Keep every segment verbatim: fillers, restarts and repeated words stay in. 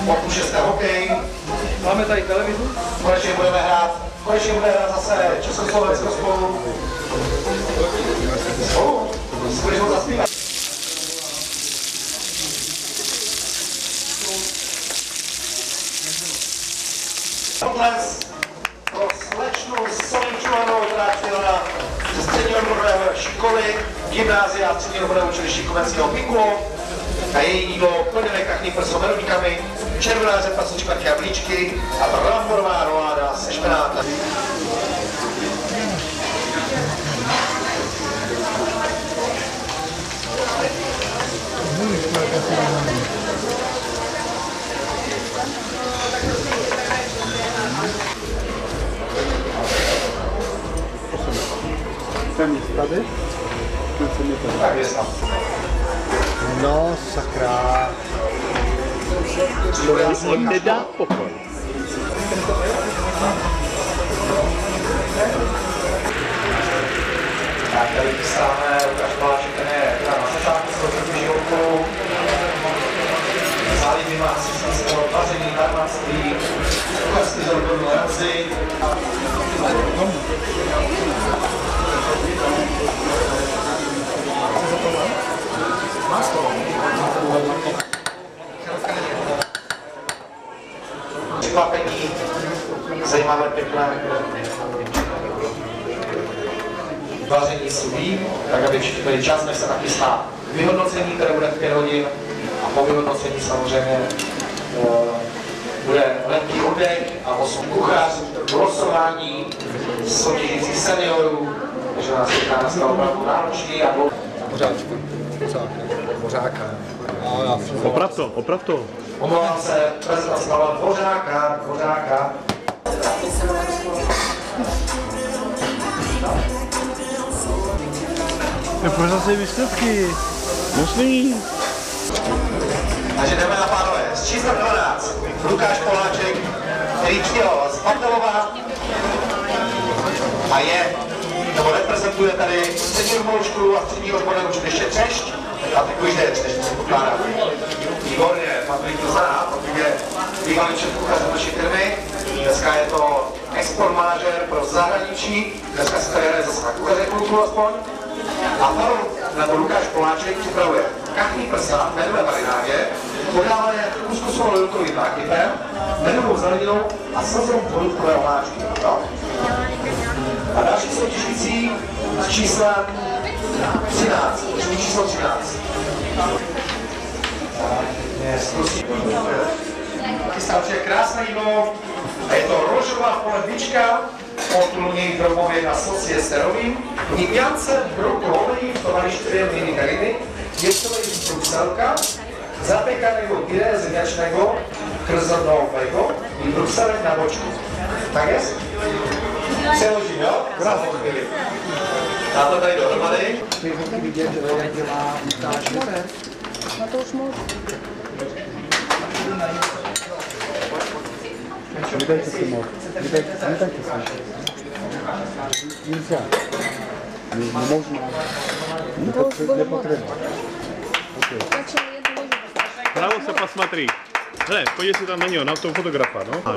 Od šesté hokej. Máme tady televizi. Konečně budeme hrát, konečně budeme hrát zase Československo spolu. Spolu? Spolu zaspívat. Potles pro slečnu Solinčovanou, která přijela ze středního odborného školy, gymnázia a středního odborného učiliště Komenského Pikulo. A její jídlo plněné kachný prso melodíkami, červená řepa s čeparky a blíčky a bramborová roláda se špenátem. Jsem tady? Tak je tam. No, sakra. On nedá pokoj. Tak tady chystáme Lukáš Poláček, ten je na začátku svého životu. Zálivy má sísnického vaření, barmanství, kuchařství za odbornou relaci. Překvapení, zajímavé, pěkné vaření sudí, tak aby všichni byli čas, než se nachystá vyhodnocení, které bude v pět hodin a po vyhodnocení samozřejmě uh, bude lehký oddech a osm kuchař, losování soutěžících seniorů, takže nás čeká dneska opravdu náročný a dlouhý. Pořáčku. Pořáka. Oprav to, oprav to. Omlouvám se, prezentace Pavla Dvořáka, Dvořáka. Je pořád se výsledky. Musí. Takže jdeme na pánové. Z čísla dvanáct Lukáš Poláček, který přijel z Patelova a je, nebo reprezentuje tady střední odbornou školu a střední odborné učiliště Třešť. A teď už jde Třešť, předpokládám. Výborně, Patrik to zná, Patrik je bývalý šéf kuchař naší firmy. Dneska je to export manažer pro zahraničí. Dneska se tady hraje zase na kuchaře kulturu aspoň. A Pavel, nebo Lukáš Poláček připravuje kachný prsa v medové marinádě, podávané kuskusovou lilkovým nákypem, medovou zeleninou a slzou produktové omáčky. No. A další soutěžící s číslem třináct, číslo třináct. Chystá určitě krásné jídlo a je to rožová polevnička odtlunění drobově na sosie sterovým, Nimiance brokolový v tovarištví Mini Kariny, těstový z Bruxelka, zapěkaného pyré zemňačného, krzornového i bruxelek na bočku. Tak jest? Přeložím, jo? Krásnou chvíli. Na to tady dohromady. Je taky vidět, že jak dělá Lukáš. Na to už moc. Vydajte si moc. Vydajte si. Nilza. Nemožná. Nepotřeba. Право се посмотри. Hle, podívej si tam na něho, na toho fotografa, no.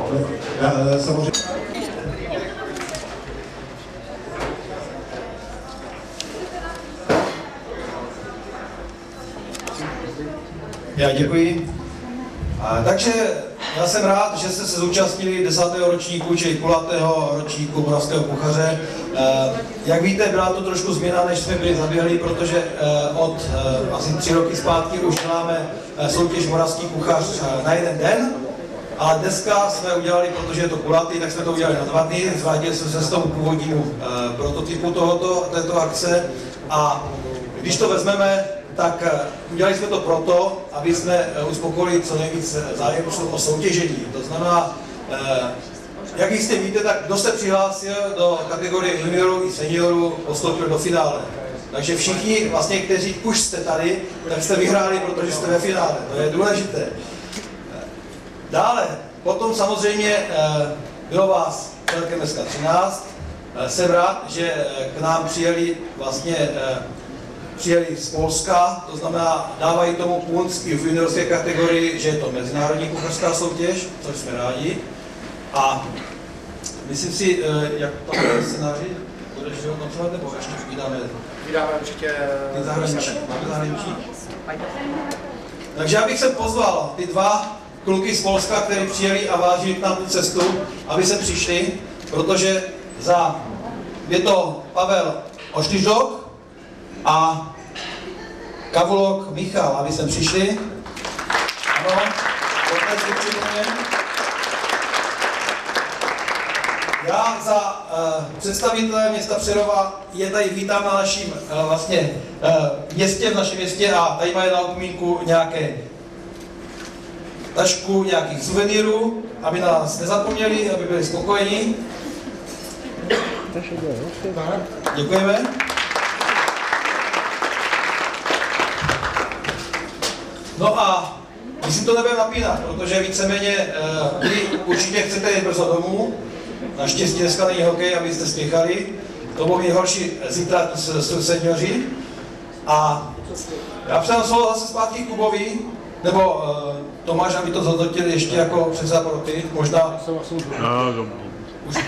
Já děkuji. A, takže já jsem rád, že jste se zúčastnili desátého ročníku, čili kulatého ročníku Moravského kuchaře. E, jak víte, byla to trošku změna, než jsme byli zaběhli, protože e, od e, asi tři roky zpátky už děláme e, soutěž Moravský kuchař e, na jeden den. A dneska jsme udělali, protože je to kulatý, tak jsme to udělali na dva dny. Zvátili jsme se z tomu původnímu e, prototypu tohoto, této akce. A když to vezmeme, tak udělali jsme to proto, aby jsme uspokojili co nejvíc zájemců o soutěžení. To znamená, jak jistě víte, tak kdo se přihlásil do kategorie juniorů i seniorů, postoupil do finále. Takže všichni, vlastně, kteří už jste tady, tak jste vyhráli, protože jste ve finále. To je důležité. Dále, potom samozřejmě bylo vás celkem dneska třináct. Jsem rád, že k nám přijeli vlastně přijeli z Polska, to znamená, dávají tomu punc i v juniorské kategorii, že je to mezinárodní kuchařská soutěž, což jsme rádi. A myslím si, jak tam je scénáři, budeš vyhodnocovat, nebo ještě vydáme? Vydáme určitě Ty zahraničí. Máme zahraničí. Takže já bych se pozval ty dva kluky z Polska, kteří přijeli a vážili k nám tu cestu, aby se přišli, protože za je to Pavel Oštyždok a Kavulok Michal, aby sem přišli. Ano, otec určitě. Já za uh, představitele města Přerova je tady vítám na naším uh, vlastně uh, městě, v našem městě a tady mají na upomínku nějaké tašku nějakých suvenýrů, aby na nás nezapomněli, aby byli spokojení. Děkujeme. No a my si to nebudeme napínat, protože víceméně uh, vy určitě chcete jít brzo domů. Naštěstí dneska není hokej, abyste spěchali. To bylo mít horší zítra seniori. A já předám slovo zase zpátky Kubovi, nebo uh, Tomáš, aby to zhodnotil ještě jako předseda poroty, možná. No, Už.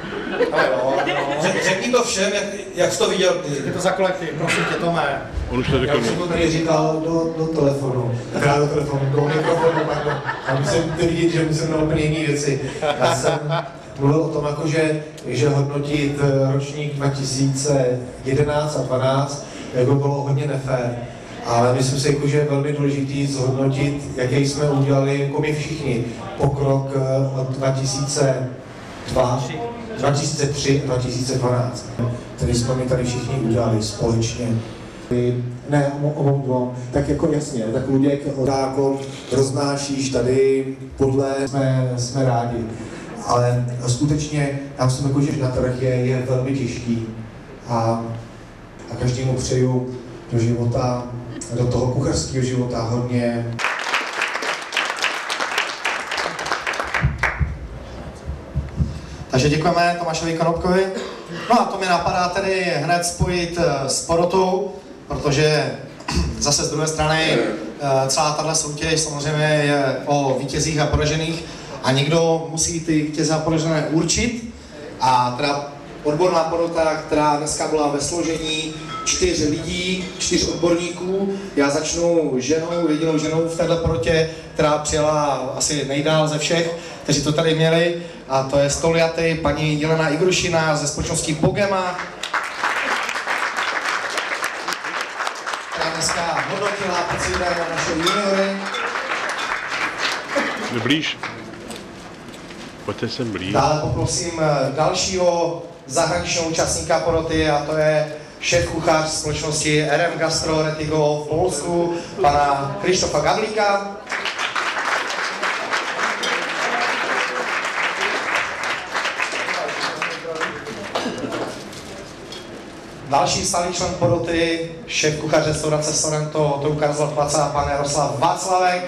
Řekni to všem, jak, jak jsi to viděl ty. Je to za kolektiv, prosím tě, Tome. On už to řekl. Já jsem to tady říkal do, do telefonu, teda do telefonu, do mikrofonu, pardon. A musím to vidět, že musím na úplně jiné věci. Já jsem mluvil o tom, jako, že, že hodnotit ročník dva tisíce jedenáct a dvanáct jako bylo hodně nefér. Ale myslím si, jako, že je velmi důležitý zhodnotit, jaký jsme udělali, jako my všichni, pokrok od dva tisíce dva, dva tisíce tři a dva tisíce dvanáct, který jsme mi tady všichni udělali společně. Ne, obou dvou. Tak jako jasně, tak Luděk zákon roznášíš tady, podle jsme, jsme rádi. Ale skutečně, já myslím, jako, že na trh je, je velmi těžký a, a každému přeju do života, do toho kuchařského života hodně. Takže děkujeme Tomášovi Konopkovi. No a to mi napadá tedy hned spojit s porotou, protože zase z druhé strany celá tahle soutěž samozřejmě je o vítězích a poražených a někdo musí ty vítěze a poražené určit. A teda odborná porota, která dneska byla ve složení čtyř lidí, čtyř odborníků. Já začnu ženou, jedinou ženou v této porotě, která přijela asi nejdál ze všech, kteří to tady měli. A to je stoliaty paní Jelena Igrušina ze společnosti Bogema, která dneska hodnotila pocílené naše juniory. Jde blíž. Pojďte sem blíž. Dále poprosím dalšího zahraničního účastníka poroty a to je šéf kuchař společnosti R M Gastro Retigo v Polsku, pana Krzysztofa Gawlika. Další stálý člen poroty, šéf kuchař restaurace Sorrento, to ukázal Placa, pan Jaroslav Václavek.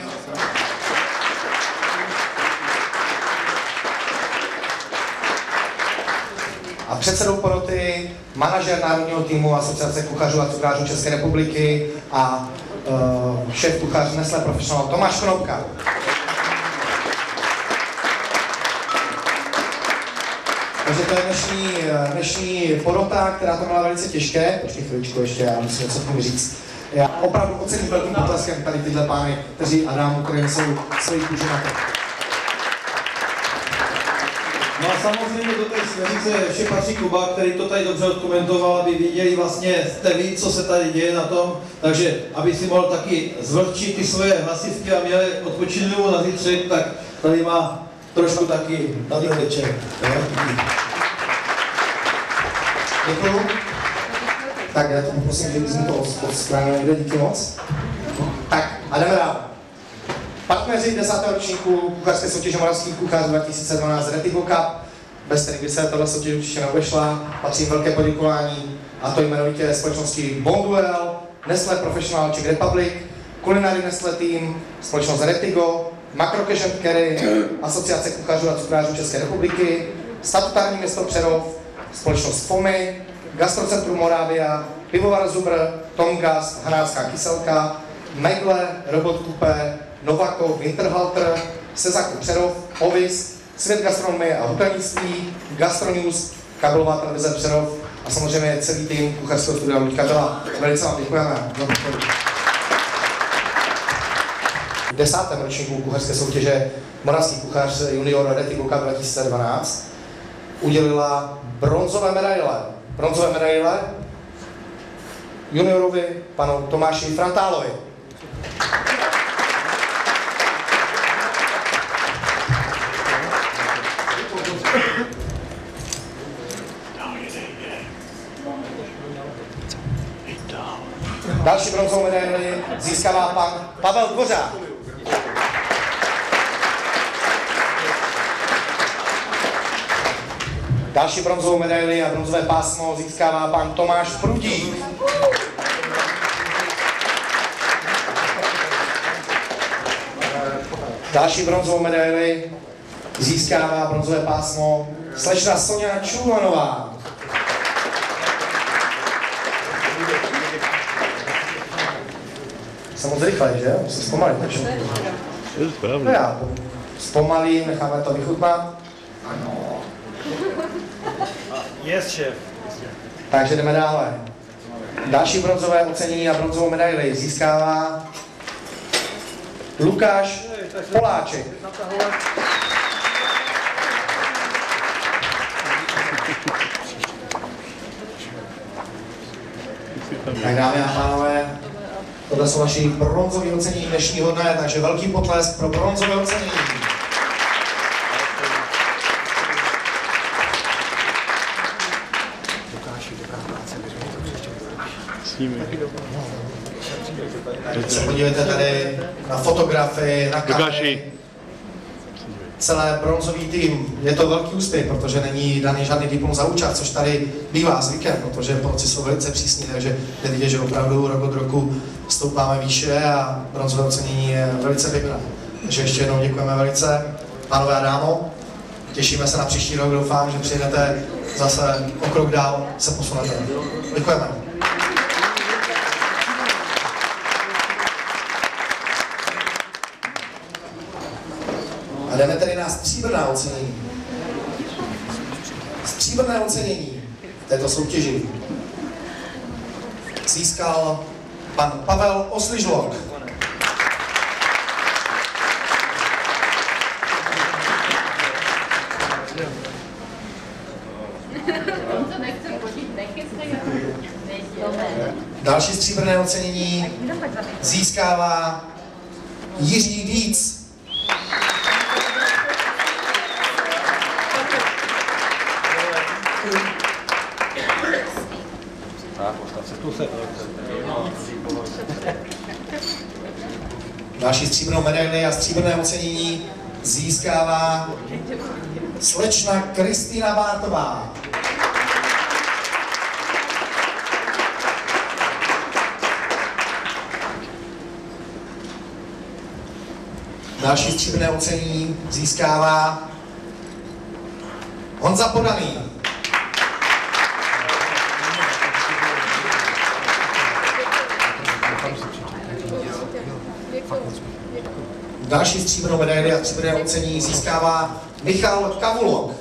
A předsedou poroty, manažer národního týmu Asociace kuchařů a cukrářů České republiky a uh, šéf kuchař Nestlé Professional Tomáš Konopka. Takže to je dnešní, dnešní porota, která to měla velice těžké. Počkej chvíličku ještě, já musím něco k tomu říct. Já opravdu ocením velkým potleskem tady tyhle pány, kteří a dámu, které jsou svojí kůži na to. No a samozřejmě do té směrnice ještě patří Kuba, který to tady dobře odkomentoval, aby viděli vlastně jste ví, co se tady děje na tom, takže aby si mohl taky zvlhčit ty svoje hlasivky a měli odpočinlivou na zítřek, tak tady má trošku taky tady večer. Děkuju. Tak já to poprosím, že bys mi to odstranil někde, díky moc. Tak a jdeme dál. Partneři desátého ročníku kuchařské soutěže Moravský kuchař dva tisíce dvanáct Retigo Cup, bez kterých by se tato soutěž určitě neobešla, patří velké poděkování, a to jmenovitě společnosti Bonduel, Nestlé Professional Czech Republic, Culinary Nestlé Team, společnost Retigo, Macro Cash and Carry, Asociace kuchařů a cukrářů České republiky, statutární město Přerov, společnost Fomy, Gastrocentrum Moravia, Pivovar Zubr, Tomgast, Hanácká kyselka, Megle, Robot Coupé, Novako, Winterhalter, Sezaku Přerov, Ovis, Svět gastronomie a hotelnictví, Gastronews, kabelová televize Přerov a samozřejmě celý tým kuchařského studia Luďka Byla. Velice vám děkujeme za podporu. V desátém ročníku kuchařské soutěže Moravský kuchař junior Rety Luka dva tisíce dvanáct udělila bronzové medaile. Bronzové medaile juniorovi panu Tomáši Frantálovi. Další bronzovou medaili získává pan Pavel Dvořák. Další bronzovou medaili a bronzové pásmo získává pan Tomáš Prudík. Další bronzovou medaili získává bronzové pásmo slečna Soňa Čulanová. Jsem moc rychle, že? Musím zpomalit, nečemu. No já zpomalím, necháme to vychutnat. Ano. Yes, šéf. Takže jdeme dále. Další bronzové ocenění a bronzovou medaili získává Lukáš Poláček. Tak dámy a pánové, tohle jsou naši bronzové ocenění dnešního dne, takže velký potlesk pro bronzové ocenění. Když se podívejte tady na fotografii, na kamery, celé bronzový tým. Je to velký úspěch, protože není daný žádný diplom za účast, což tady bývá zvykem, protože porci jsou velice přísní, takže je vidět, že opravdu rok od roku stoupáme výše a bronzové ocenění je velice pěkné. Takže ještě jednou děkujeme velice, pánové a dámo. Těšíme se na příští rok, doufám, že přijedete zase o krok dál, se posunete. Děkujeme. A jdeme tedy na stříbrná ocenění. Stříbrné ocenění této soutěži získal pan Pavel Osližlok. Další stříbrné ocenění získává Jiří Víc. Další stříbrnou medaili a stříbrné ocenění získává slečna Kristýna Bártová. Další stříbrné ocenění získává Honza Podaný. Další stříbrnou medaili a stříbrné ocenění získává Michal Kavulok.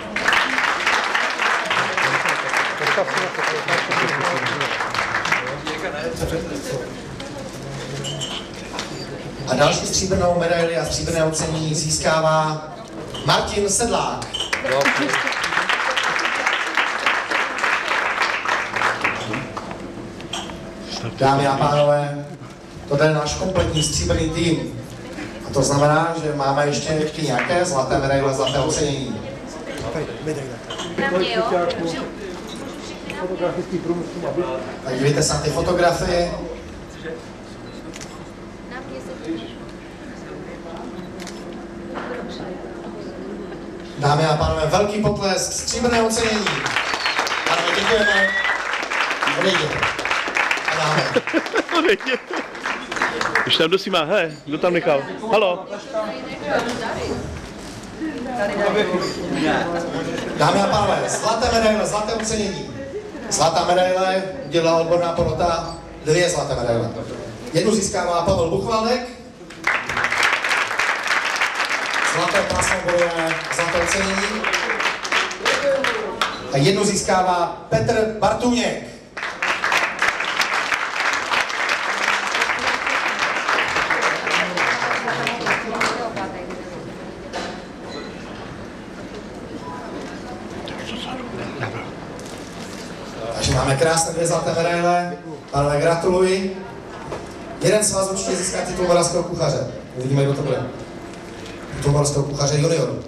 A další stříbrnou medaili a stříbrné ocenění získává Martin Sedlák. Dámy a pánové, to je náš kompletní stříbrný tým. A to znamená, že máme ještě, ještě nějaké zlaté medaile, zlaté ocenění. Tak dívejte se na ty fotografie. Dámy a pánové, velký potlesk, stříbrné ocenění. Pánové, děkujeme. Odejděte. A dáme. Odejděte. Už tam kdo si má, hej, kdo tam nechal? Halo. Dámy a pánové, zlaté medaile, zlaté ocenění. Zlatá medaile udělala odborná porota, dvě zlaté medaile. Jednu získává Pavel Buchvaldek. Zlaté pásmo bojové, zlaté ocenění. A jednu získává Petr Bartuněk. Takže máme krásné dvě zlaté medaile. Pánové, gratuluji. Jeden z vás určitě získá titul moravského kuchaře. Uvidíme, kdo to bude. Titul moravského kuchaře junioru.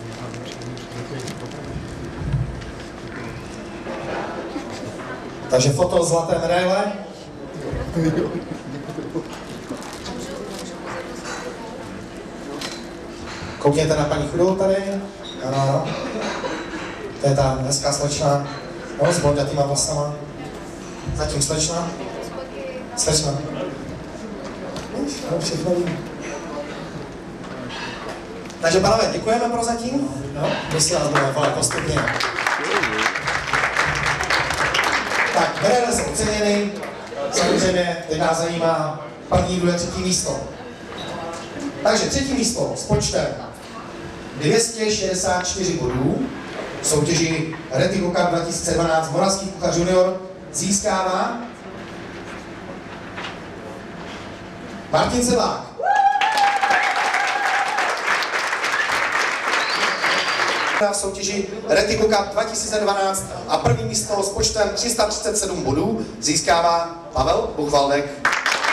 Takže foto zlaté medaile. Koukněte na paní Chudou tady. Ano, ano. To je ta hezká slečna. No, s blondětýma vlasama. Zatím slečna. Slečna. No, všechno vím. Takže, pánové, děkujeme pro zatím. No, my si vás budeme volat postupně. Tak, medaile jsou oceněny. Samozřejmě, teď nás zajímá první, druhé, třetí místo. Takže třetí místo s počtem dvě stě šedesát čtyři bodů v soutěži Retigo Cup dva tisíce dvanáct Moravský kuchař junior získává Martin Sedlák. V soutěži Retigo Cup dva tisíce dvanáct a první místo s počtem tři sta třicet sedm bodů získává Pavel Buchvaldek.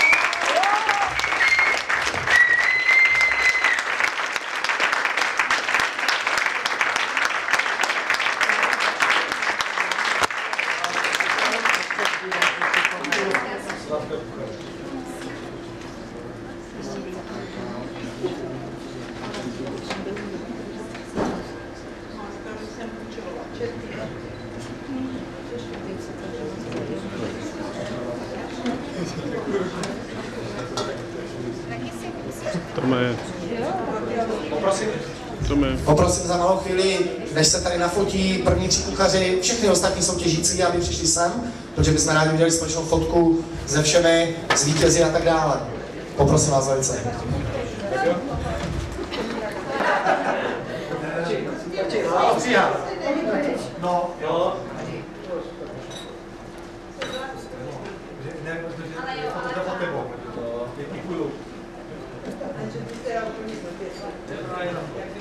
Tome. Poprosím. Tome. Poprosím za malou chvíli, než se tady nafotí první tři kuchaři, všechny ostatní soutěžící, aby přišli sem, protože bychom rádi udělali společnou fotku se všemi, s vítězi a tak dále. Poprosím vás velice. No, jo. Děkuju.